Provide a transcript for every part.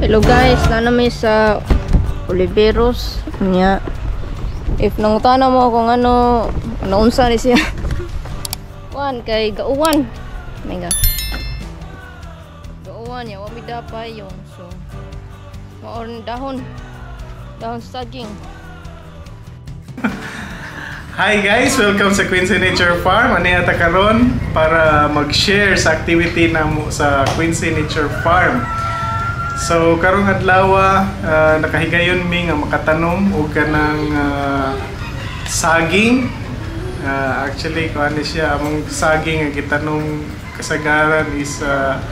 Hello guys, nanami sa Oliveros niya. If nangutana mo kung ano unsa ni siya. Wan kay gauwan. Mega. Gauwan ya, wami dapay yon. So maon dahon saging. Hi guys! Welcome sa Quincy Nature Farm. Ani ata karon para mag-share sa activity namo sa Quincy Nature Farm. So karong adlaw nakahigayon mi nga makatanom og kanang saging. Actually kuan ni siya among saging nga gitanom kasagaran is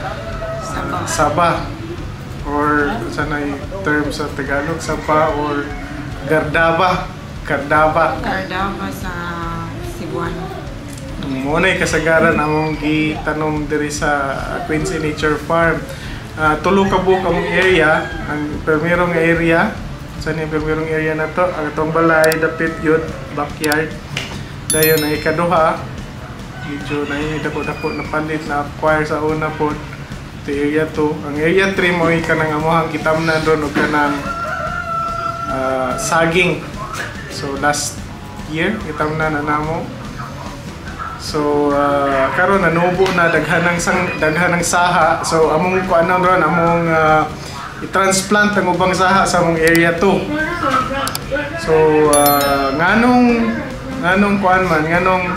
saba or sanay term sa Tagalog saba or gardaba. Cardaba sa Cebuano. Muna'y kasagaran among gitanom diri sa Quincy Nature Farm. Tulo ka buok among area. Ang primerong area, saan yung primerong area na to? Ang itong balay, dapit yun, backyard. Dayon ay ikaduha. Medyo na dako-dako na palit na acquire sa una po. Ito area 2. Ang area 3 mo ay kanang amuhang kitamnan doon o kanang saging. So last year itam na namo. So karon nanubo na daghanang saha. So among kuanon ron among i-transplant ang ubang saha sa among area 2. So nganong kuan man nganong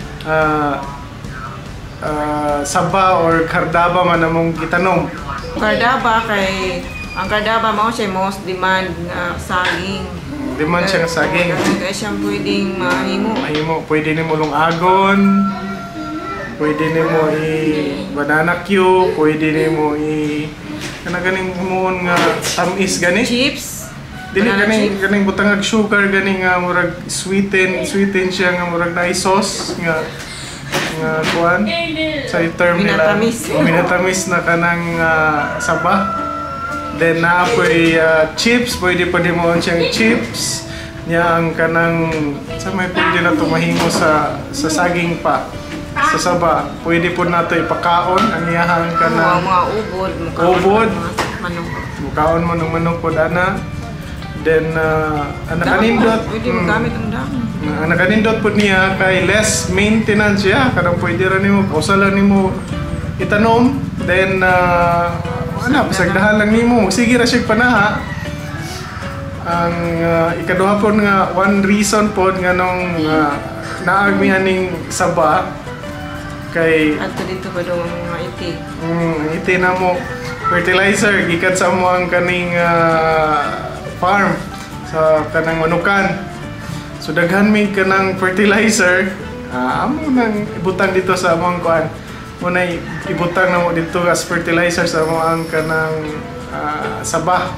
saba or kardaba man among gitanom. Kardaba kay ang kardaba mao siya most demand saging. Demand siya ng saging. Kaya siyang pwedeng mahimo. Pwede nimo lungagon. Pwede nimo banana cue. Pwede nimo ganing humon nga tamis gani. Chips. Dili ganing butangag sugar gani nga murag sweeten siya nga murag na sauce nga kuan sa term nila. Minatamis na kanang saba. Then naapoy chips, pwede pa din mo siyang chips niya ang kanang sa may pwede na ito mahimo sa saging pa sa saba. Pwede po na ito ipakaon ang iyahang kanang mga ubod mukaon mo ng manok po dana. Then ang nakanindot pwede magamit ang dami. Ang nakanindot po niya kay less maintenance siya. Kanang pwede rin mo kausalan nimo itanom. Then pasagdahan lang nimo. Sige ra siya panaha. Ang ikaduha po nga one reason po nga nung naag mi aning saba kay adto dito ba daw mga iti. Iti na mo fertilizer gikan sa mo ang kaning farm sa kanang manukan. So daghan mi kanang fertilizer amo nang ibutang dito sa among kuan. Muna ibutang na mo dito as fertilizer sa mo ang kanang saba.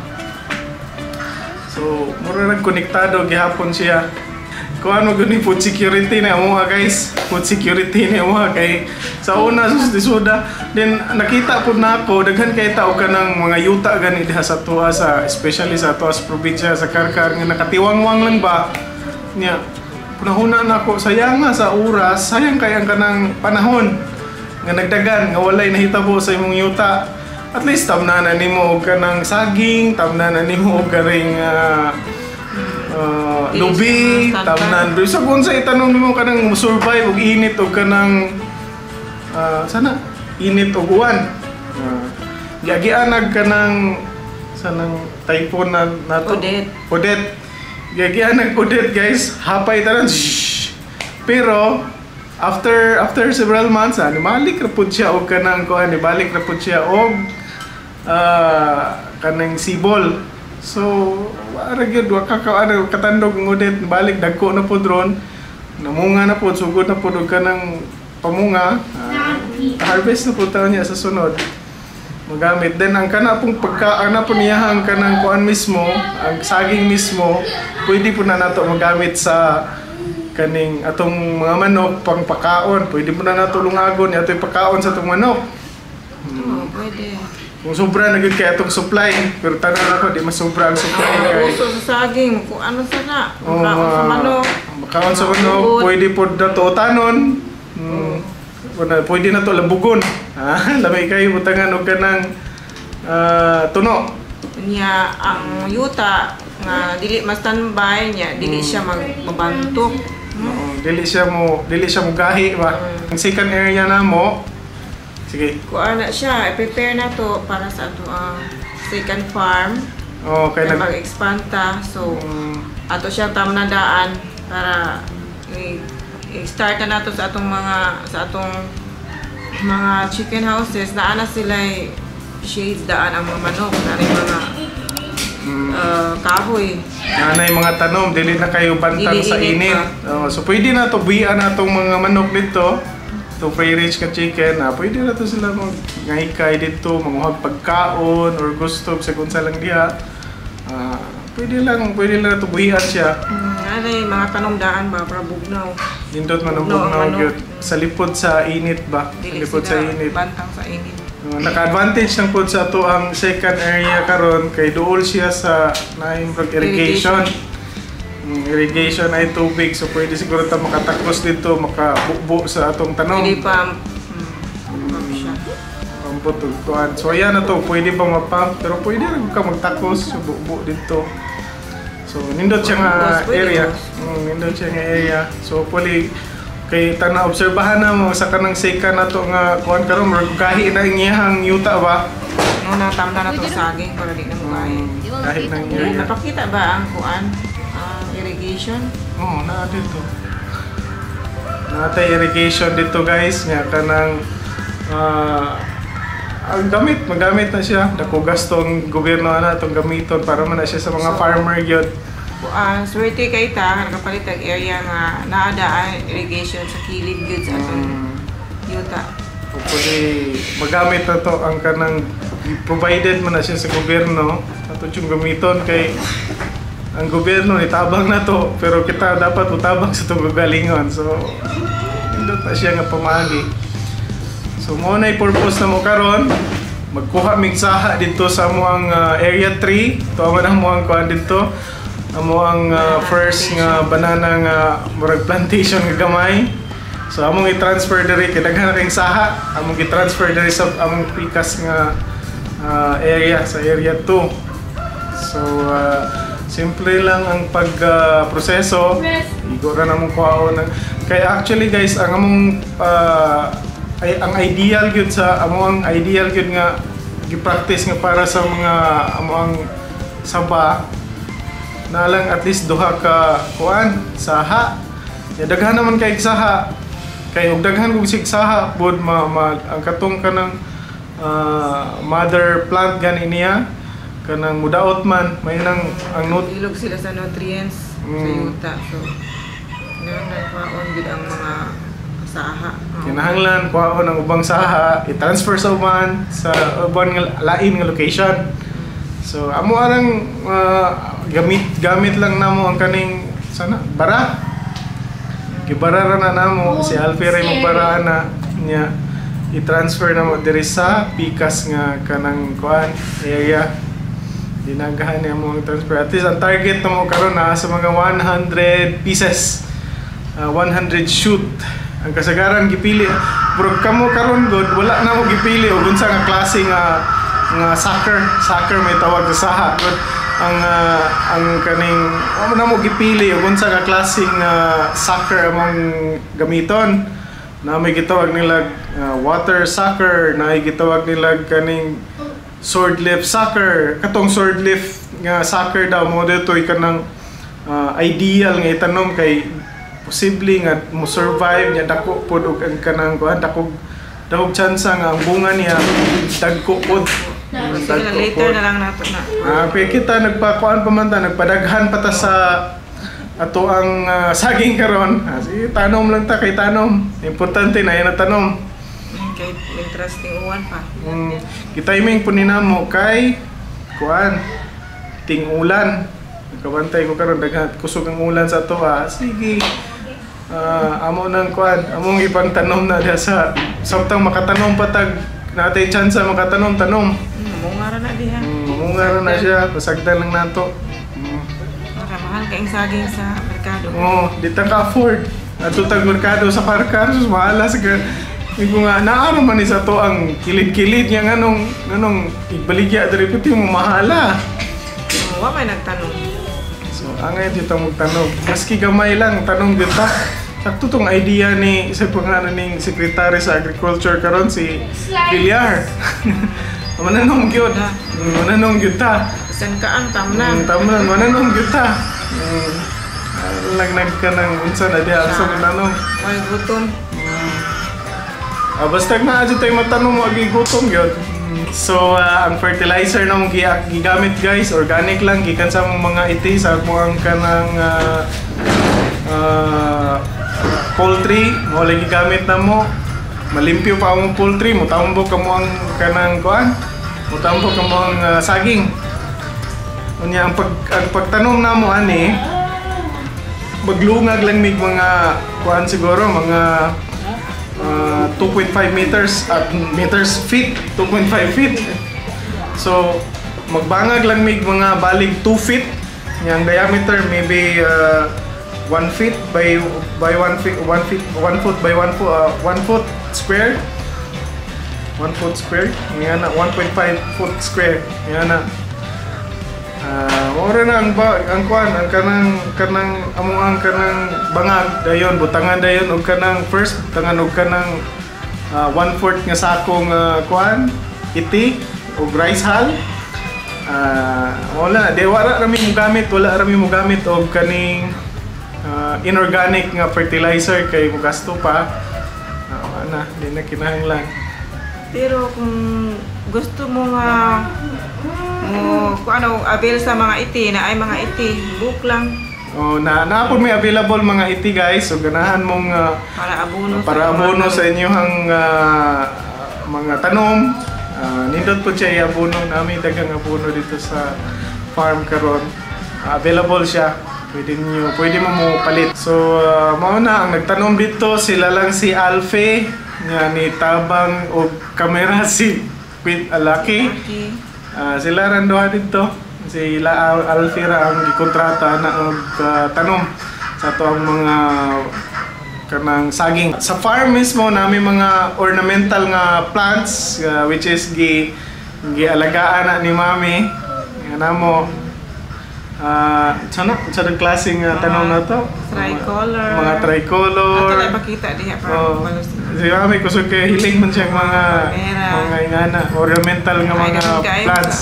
So mura nang konektado gihapon siya. Kung ano gani food security na mo guys. Food security na mo kay sa una suda. Then nakita pud na ako daghan kay tao kanang mga yuta gani diha sa tuwa sa especially sa tuwa sa probinsya sa Karkar nga nakatiwangwang lang ba niya. Punahuna na ako sayang nga sa oras, sayang kay ang kanang panahon nga nagdagan nga walay nahitabo sa imong yuta. At least tamnan na nimo og kanang saging, tamnan na nimo og garing lubi, tamnan sa kung sa itanong nimo kanang survive og init og kanang sana init og uwan. Giagianag kanang sanang typhoon na nato. Odet. Giagianag odet guys, hapay tanan. Pero after several months nibalik ra pud siya og kanang kuan nibalik ra pud siya og kanang sibol. So ara gyud wa ka katandog ngodet balik dagko na pud ron namunga na pud sugod na pud og kanang pamunga harvest na pud taon niya sa sunod magamit. Then ang kana pong pagkaan na po niyahang kanang kuan mismo ang saging mismo pwede po na nato magamit sa kaning atong mga manok pang pakaon. Pwede mo na natulong agon ato pakaon sa atong manok. Pwede. Kung sobra na gyud kay atong supply, pero tanan ako di masobra ang supply kay. Uso sa saging, kung ano sana, makaon sa manok. Makaon sa manok, pwede pod na to utanon. Pwede na to labugon. Lamay kayo butangan og kanang tuno. Niya ang yuta nga dili ma-standby niya, dili siya mabantok. Dili siya mo gahi ba. Ang second area na mo. Sige. Kuha na siya, i-prepare na to para sa ato ang second farm. Okay na mag-expand ta. So ato siya tamnadaan para i-start na nato sa atong mga chicken houses na ana sila shades daan ang mga manok na mga kahoy. Nanay mga tanom, dili na kayo bantang sa init. So pwede na to buhian na tong mga manok dito. To free range ka chicken, pwede na to sila ngahikay dito, manguhag pagkaon or gusto sa kung lang diha. Pwede lang na to buhian siya. Nanay mga tanom daan ba para bugnaw. Nindot manubugnaw gyud sa lipod sa init ba? Sa lipod sa init. Bantang sa init. Naka-advantage lang po sa ato ang second area karon kay duol siya sa na-improve irrigation. Irrigation ay tubig, so pwede siguro ta makatakos dito, makabukbo sa atong tanom. Pwede pa siya. Pampot tuan. So ayan na to, pwede pa mapump, pero pwede rin ka magtakos, so bukbo dito. So nindot siya nga area. Nindot siya nga area. So pwede kay tana obserbahan na mo sa kanang second na to nga kuan karon gahi na iyang yuta ba? No natamna na to saging para di na mo gahi. Kahit nang area. Napakita ba ang kuan? Irrigation? Oo, na dito. Natay irrigation dito guys, nya kanang ang magamit na siya. Dako gastong gobyerno na itong gamiton para man na siya sa mga farmer gyud. Swerte kay ta nakapalit ang area nga naadaan irrigation sa kilid gyud sa atong yuta. Hopefully magamit na to ang kanang provided man na siya sa gobyerno ato yung gamiton kay ang gobyerno itabang na to pero kita dapat utabang sa itong gagalingon. So indot na siya nga pamaagi. So mo na purpose na mo karon magkuha mig saha dito sa amoang area 3. Tuwa man ang moang kuan dito. Amo ang first nga banana nga murag plantation nga gamay. So among i-transfer diri kay daghan na kayong saha, among i-transfer diri sa among pikas nga area sa area 2. So simple lang ang pag-proseso. Igo ra namong kuhaon kay actually guys ang among ang ideal gyud sa among ideal gyud nga gi-practice nga para sa mga among saba na lang at least duha ka kuan saha. Ya daghan naman kay saha. Kay og daghan kog sig saha pod ang katong kanang mother plant gani niya kanang mudaot man may nang ang ilog sila sa nutrients sa yuta. So ngayon na kuhaon gid ang mga saha. Kinahanglan kuhaon ang ubang saha i-transfer sa uban sa uban nga lain nga location. So amo arang gamit lang namo ang kaning sana bara. Gibarara na namo si Alfie ray magbara na niya i-transfer namo diri sa pikas nga kanang kuan area. Dinagahan niya mo ang transfer. At least ang target namo karon na sa mga 100 pieces. 100 shoot. Ang kasagaran gipili. Pero kamo karon god wala na mo gipili og unsa nga klase nga soccer may tawag sa saha. Ang kaning amo na mo gipili ug unsa ka klaseng soccer among gamiton. Na may gitawag nila water soccer, na may gitawag nila kaning sword lift soccer. Katong sword lift nga soccer daw mo dito kanang ideal nga itanom kay posible nga mo survive nya dako pod og ang kanang kuan dako chance nga ang bunga niya dagko pod. Later na lang nato na. Kaya kita nagpakuan pa man ta, nagpadaghan pa ta sa ato ang saging karon. Sige, tanom lang ta kay tanom. Importante na yan na tanom. Kay interesting uwan pa. Kita iming puninamo kay kuan ting-ulan. Nagkabantay ko karon daghan kusog ang ulan sa ato. Sige. Amo nang kuan, among ibang tanom na diha sa samtang makatanom patag natay chance makatanom-tanom. Mungara na diha. Mungara na siya, pasagdan lang nato. Makamahal kayong saging sa merkado. Di ta ka-afford. Ato tag merkado sa Parcar, mahala sa Igo nga naaro man ni sa to ang kilid-kilid niya nganong ibaligya diri puti mo mahala. Wa may nagtanong. So angay dito magtanong. Maski gamay lang tanong dito. Sakto tong idea ni isa pa nga ning secretary sa agriculture karon si Villar. Mananong gyud. Mananong gyud ta. San ka ang tamnan? Tamnan mananong gyud ta. Lang nagkanang unsa na diha sa mananong. May gutom. Basta nga aja tayo matanong mo agi gutom gyud. So ang fertilizer na mong gigamit guys, organic lang gikan sa mong mga iti sa mga kanang poultry mo lagi gamit na mo. Malimpyo pa ang poultry mo tambok ka mo ang kanang kuan. Mo tambok ka mo ang saging. Unya ang pagtanom na mo ani maglungag lang mig mga kuan siguro mga 2.5 meters at feet 2.5 feet. So magbangag lang mig mga balig 2 feet yang diameter maybe 1 feet by 1 feet 1 foot by 1 foot square 1 foot square nga na 1.5 foot square nga na ora na ang kuan ang kanang among kanang bangag dayon butangan dayon og kanang first butangan og kanang 1/4 nga sakong kuan iti og rice hull. Wala wala rami mo gamit og kaning inorganic nga fertilizer kay mugasto pa. Ana di na kinahanglan. Pero kung gusto mo nga kung ano avail sa mga iti na ay mga iti book lang. Naapod may available mga iti guys. So ganahan mong para abono sa inyong mga tanom. Nindot po siya i-abono namin dagang abono dito sa farm karon. Available siya. Pwede mo palit. So mao na ang nagtanom dito sila lang si Alfe nga ni tabang og kamera si Quit Alaki. Sila ran doha dito. Sila Alfira ang gikontrata na og tanom sa to ang mga kanang saging. Sa farm mismo namin mga ornamental nga plants which is gialagaan na ni Mami. Nga namo sana klaseng tanom na to. Tricolor. Mga tricolor. Ato na pakita diha para balus. Si Mami kusog kay hiling man siyang mga ingana ornamental nga mga plants.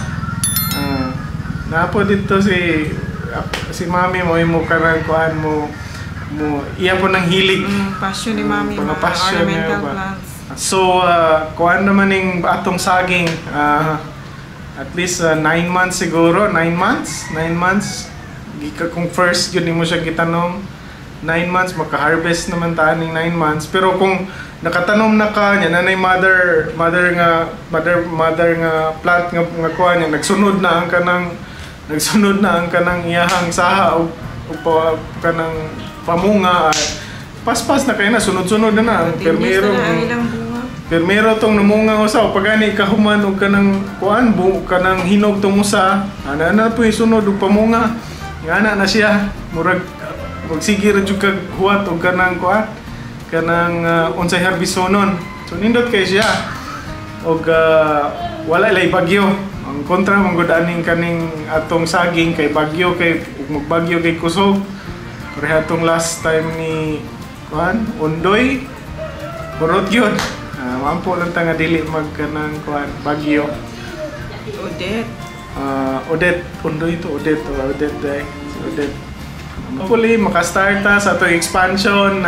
Napo dito si Mami mo imo kanang kuan mo iya po ng hilig. Passion ni Mami mga passion ornamental niya plants. So kuan naman ning atong saging at least 9 months siguro, 9 months gika kung first yun mo siya gitanom 9 months maka-harvest naman ta ning 9 months. Pero kung nakatanom na ka nya nanay mother nga plant nga kuan nya nagsunod na ang kanang iyahang saha o kanang pamunga paspas na kay na sunod-sunod na Permero tong namunga usa pagani kahuman og kanang kuan kanang hinog tong usa ana po isunod og pamunga ngana na siya murag sige ra jud kag huwat og kanang kuan kanang unsay harbisonon. So nindot kay siya og wala lay bagyo. Ang kontra man gud aning kaning atong saging kay bagyo kay magbagyo kay kusog. Pareha atong last time ni kuan Undoy burot gyud. Mampo lang ta nga dili magkanang kuan bagyo. Odette Undoy to Odette day. Odette. Hopefully makastart ta sa atong expansion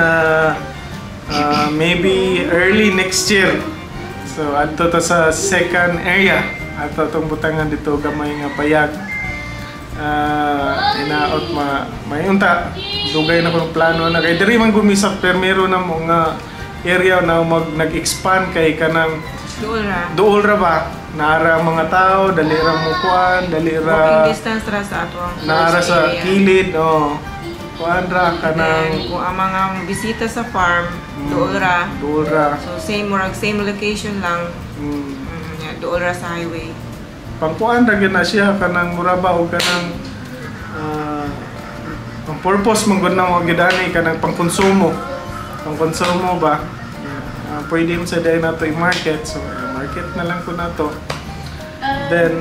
maybe early next year. So adto ta sa second area ato tong butangan dito gamay nga payag. Inaot may unta dugay na kong plano na kay diri man gumisa permero na mo nga area na nag-expand kay kanang duol ra ba naara mga tao dali ra mo kuan dali ra walking distance ra sa ato ang naara sa kilid kuan ra kanang kung ang mga bisita sa farm duol ra so same location lang duol ra sa highway pangkuan ra gyud na siya kanang muraba o kanang ang purpose mong gud na mo gid ani kanang pangkonsumo ba pwede mo sa dahil nato i-market. So market na lang ko na to. Then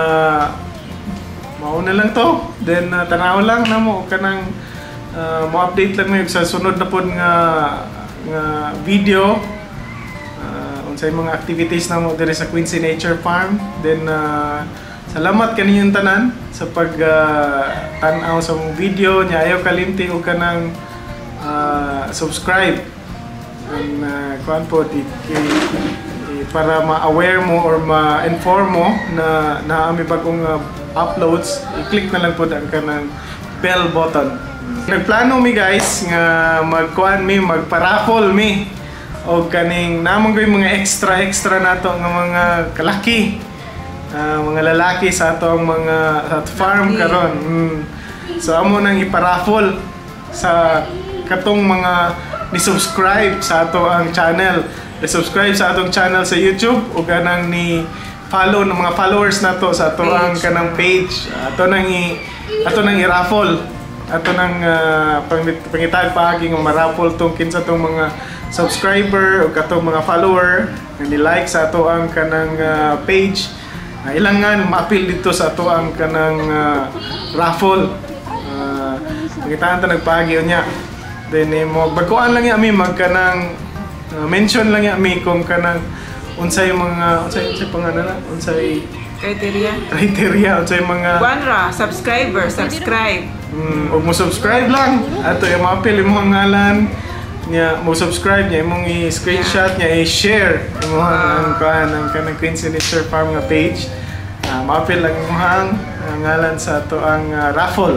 mauna lang to. Then tanaw lang na mo kanang mo-update lang mo sa sunod na po nga video. Unsay mga activities na mo diri sa Quincy Nature Farm. Then salamat kaninyong tanan sa pag tanaw sa mong video nya. Ayaw kalimti o kanang subscribe and kuan po para ma-aware mo or ma-inform mo na naami bagong uploads. I-click na lang po ang kanang bell button. Nagplano mi guys nga magkuan mi, magpa-raffle mi og kaning namon koy mga extra nato nga mga kalaki, mga lalaki sa atong mga farm karon. So amo nang iparaffle sa katong mga ni-subscribe sa ato ang channel. Ni-subscribe sa atong channel sa YouTube o ganang ni follow ng mga followers nato sa ato ang kanang page. Ato nang i-raffle. Ato nang pangitag paagi nga ma-raffle tong kinsa tong mga subscriber o katong mga follower nga ni-like sa ato ang kanang page. Ilangan ma-appeal dito sa ato ang kanang raffle. Pangitaan ta nagpaagi unya. Then mo bagkuan lang yami magkanang mention lang yami kung kanang unsay mga unsay pangalan unsay criteria unsay mga Wanra subscribe. og mo subscribe lang ato yung ma-appeal imong ngalan niya, mo subscribe niya imong i-screenshot niya, i-share imong ang kanang Quincy Nature Farm nga page. Ma-appeal lang imong ngalan sa ato ang raffle.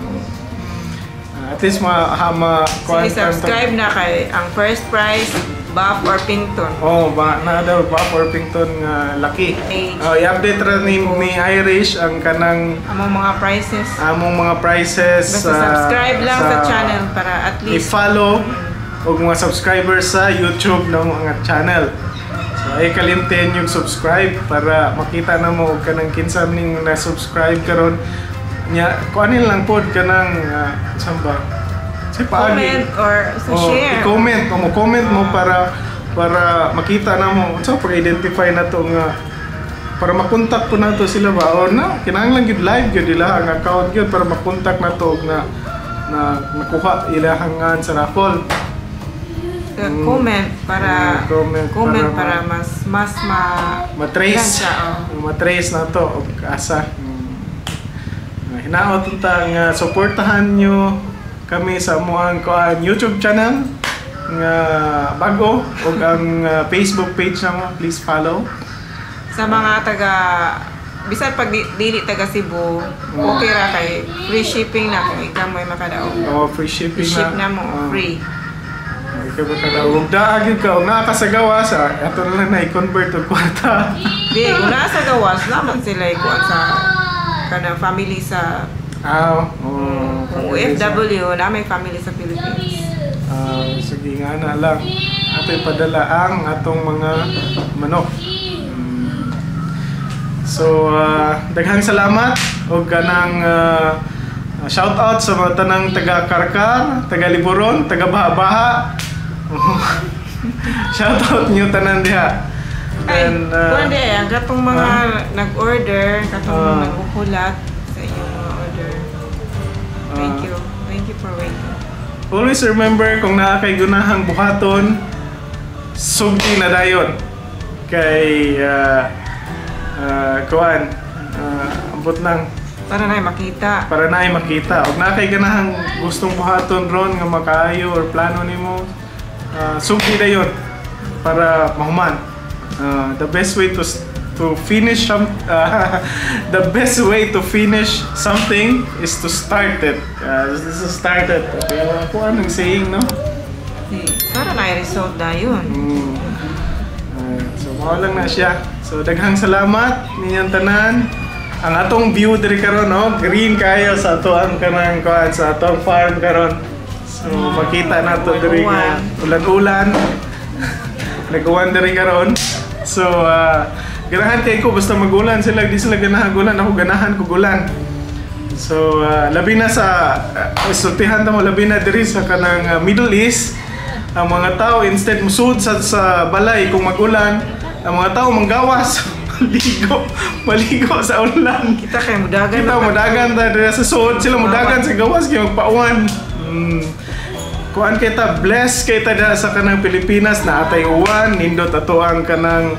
At least subscribe na kay ang first prize Buff or Pington. Na daw Buff or Pington nga laki. I-update ra ni Irish ang kanang among mga prizes. Basta subscribe lang sa channel para at least i-follow og mga subscribers sa YouTube ng mga channel. So ay kalimten yung subscribe para makita na mo og kanang kinsa ning na-subscribe karon. Nya kuanin lang pod kanang samba comment or share. I-comment mo mo para makita na mo so para identify na to nga para makontak po nato sila ba or na kinahanglan gid live gyud ila ang account gyud para makontak na to na makuha ilahang sa raffle. Comment para mas matrace na to og asa. Hinaot nga suportahan nyo kami sa amuang YouTube channel nga bago ug ang Facebook page na please follow. Sa mga bisan pag dili taga Cebu, okay ra kay free shipping na kung ikaw may makadaog. Free shipping ship na mo, free. Ikaw makadaog. Daagid ka og nakasagawa sa ato na lang i-convert og kwarta. Di, kung nasa gawas naman sila ikuan sa kanang family sa OFW na may family sa Philippines. Sige nga na lang ato ipadala ang atong mga manok. So daghang salamat og kanang shout out sa mga tanang taga Karkar, taga Liboron, taga Baha-Baha. Shout out niyo tanan diha. And ang katong mga nag-order, katong nagkukulat sa inyong mga order. Thank you for waiting. Always remember kung naa kay gunahang buhaton, sugdi na dayon. Kay kuan ambot lang para na makita. Og naa kay ganahang gustong buhaton ron nga makaayo or plano nimo, sugdi dayon para mahuman. The best way to finish something is to start it. This is started. Kaya kung anong saying, no? Para na i-result na yun. So mawala lang na siya. So daghang salamat ninyong tanan. Ang atong view diri karon, no? Green kayo sa ato ang kanang kuan sa atong farm karon. So makita nato diri nga ulan-ulan. Nag-uwan diri karon. So ganahan kay ko basta magulan sila, di sila ganahan gulan, ako ganahan ko gulan. So labi na sa sultihan ta mo, labi na diri sa kanang Middle East. ang mga tao instead musud sa balay kung magulan, ang mga tao manggawas. Maligo sa ulan. Kita kay mudagan. Kita mudagan ta dira sa sud, sila mudagan sa gawas kay magpauwan. Kuan kita bless kay ta sa kanang Pilipinas na atay uwan, nindot ato ang kanang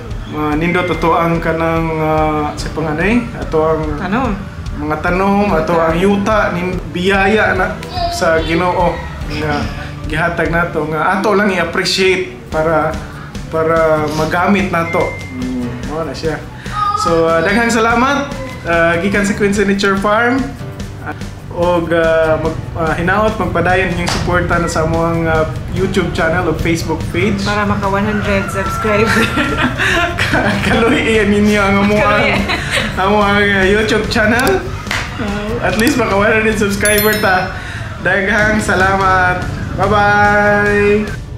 sa panganay ato ang mga tanom ato ang yuta nin biyaya na sa Ginoo nga gihatag nato nga ato lang i-appreciate para magamit nato. Mao na siya. So daghang salamat gikan sa Quincy Nature Farm og hinaot magpadayon yung suporta na sa among YouTube channel o Facebook page para maka 100 subscribers. Kaluhian ninyo ang among YouTube channel. At least maka 100 subscriber ta. Daghang salamat. Bye-bye.